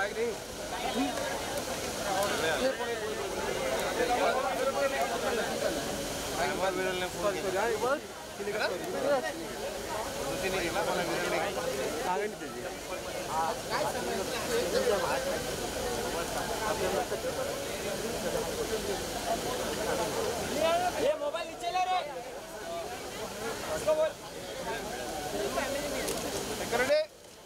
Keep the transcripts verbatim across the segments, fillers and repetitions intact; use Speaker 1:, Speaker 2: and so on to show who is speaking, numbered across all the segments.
Speaker 1: ये मोबाइल नीचे ले रे इसको बोल
Speaker 2: रेडी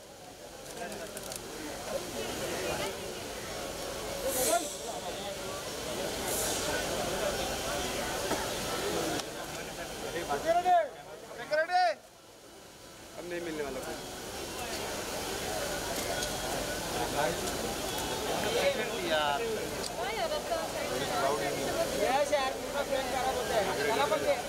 Speaker 2: अब नहीं मिलने वाला कोई यार
Speaker 1: यस यार पूरा फ्रेंड खराब होता है चला पड़ के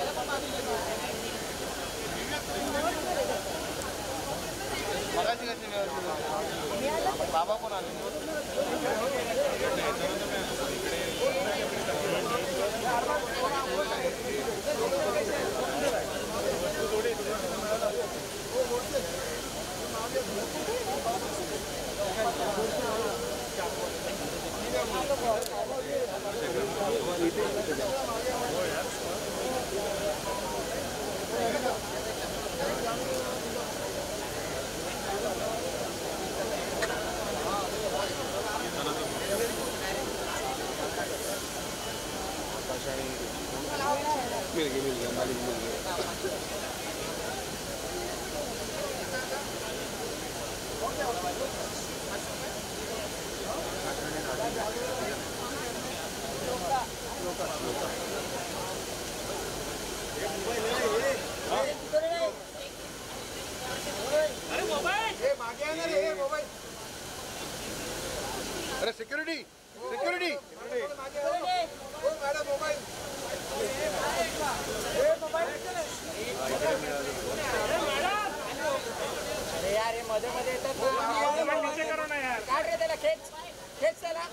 Speaker 2: मगाशी कशी व्यवस्थित बाबा पण आले मिल गया मिल गया मालिक मिल गया
Speaker 1: अरे मोबाइल
Speaker 2: ये मागे आहे ना रे मोबाइल अरे सिक्युरिटी सिक्युरिटी ओ मॅडम मोबाइल
Speaker 1: ए मोबाइल अरे यार ये मध्ये मध्ये येतात ना नीचे करो ना यार काढ रे त्याला खेच खेच त्याला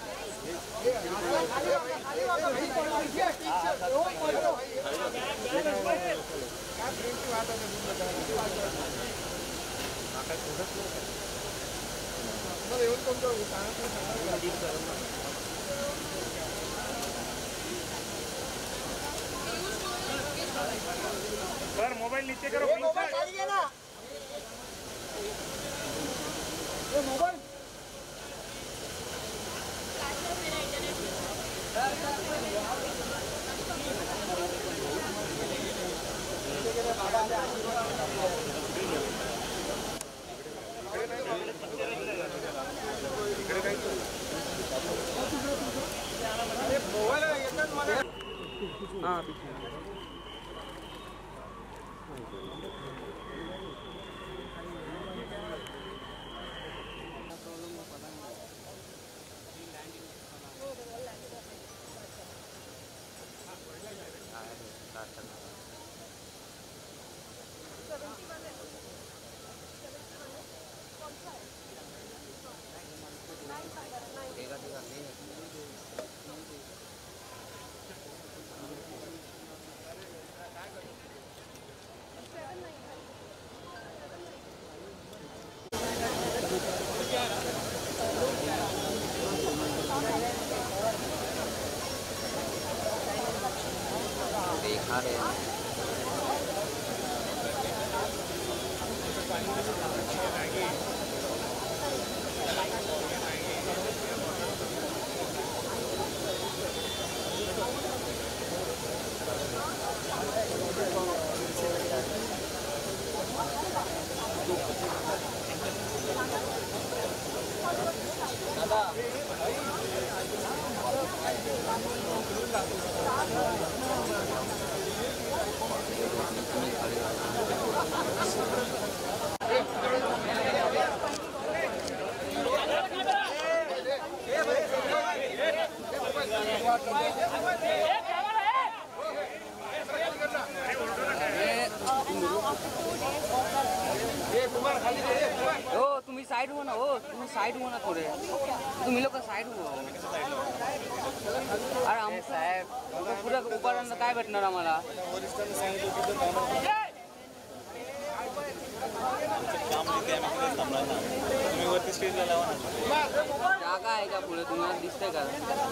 Speaker 3: सर मोबाइल नीचे करो
Speaker 1: मोबाइल खाली है ना ये मोबाइल
Speaker 2: हाँ पीछे देखा रहे
Speaker 4: हो तुम्ही साइड हो ना हो तुम्ही साइड हो ना थोडे तुम्ही लोक साइड हो अरे आम साहेब पुरा उपारांना काय भेटणार आम्हाला
Speaker 5: काम लेके आम्ही थांबणार ना तुम्ही
Speaker 3: वरती स्टेजला लावा ना.
Speaker 4: जागा आहे का पुढे तुम्हाला दिसतंय का?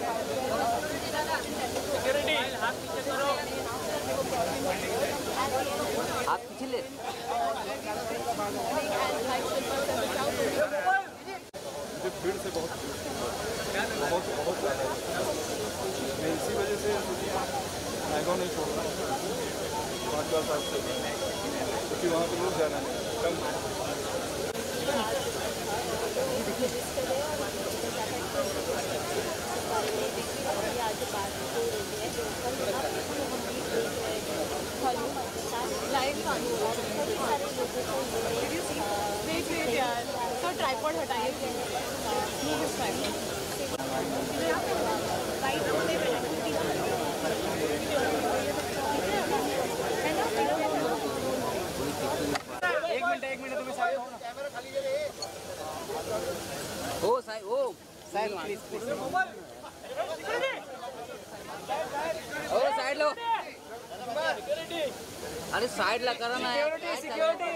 Speaker 4: हात पिछले
Speaker 3: भीड़ से बहुत बहुत बहुत ज़्यादा मैं इसी वजह से मैंगो नहीं छोड़ रहा पाँच चार साल से, क्योंकि वहाँ पे लोग जाना नहीं कम.
Speaker 5: ट्राइपॉड हटाइए.
Speaker 1: एक मिनट एक मिनट तुम्ही साईड हो ना.
Speaker 4: हो साईड हो साईड प्लीज प्लीज हो साईड लो. अरे साईड ला करा ना.
Speaker 1: Security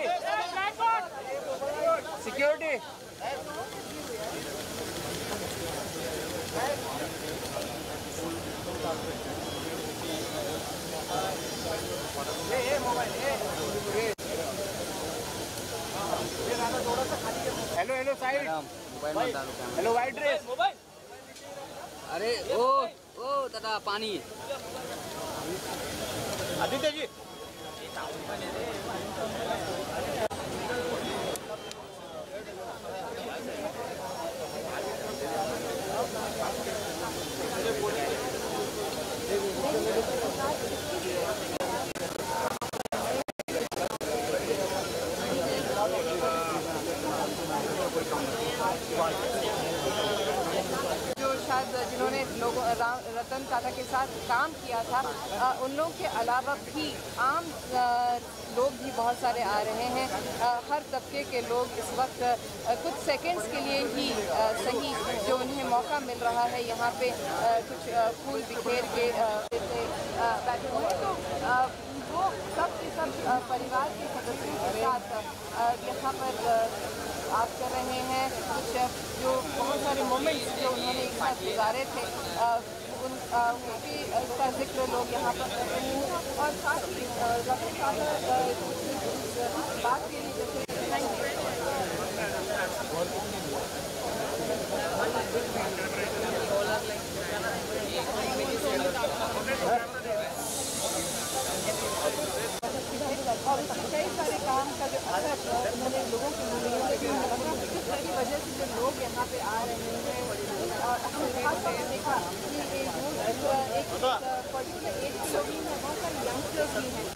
Speaker 1: security hello hello side
Speaker 4: mobile मत डालो कैमरा.
Speaker 1: हेलो वाइट ड्रेस
Speaker 4: अरे ओ ओ दादा पानी.
Speaker 1: आदित्य जी
Speaker 5: जो शायद जिन्होंने लोगों रतन टाटा के साथ काम किया था, आ, उन लोगों के अलावा भी आम आ, लोग भी बहुत सारे आ रहे हैं. आ, हर तबके के लोग इस वक्त आ, कुछ सेकंड्स के लिए ही आ, सही जो उन्हें मौका मिल रहा है यहाँ पे आ, कुछ आ, फूल बिखेर के आ, बैठे हुए हैं. तो आ, वो सब के सब आ, परिवार के सदस्यों के साथ आ, यहाँ पर आप कर रहे हैं. कुछ जो बहुत सारे मोमेंट्स जो उन्होंने एक साथ गुजारे थे उन उनकी का जिक्र लोग यहाँ पर कर रहे हैं. और साथ ही रतन टाटा इस बात के लिए जैसे थैंक यू. और कई सारे काम का जो असर उन्होंने लोगों के लिए की वजह से जो लोग यहाँ पे आ रहे हैं. और खास तौर पर देखा कि एक पर्टिकुलर एज के लोग भी हैं, बहुत सारे यंगस्टर्स भी हैं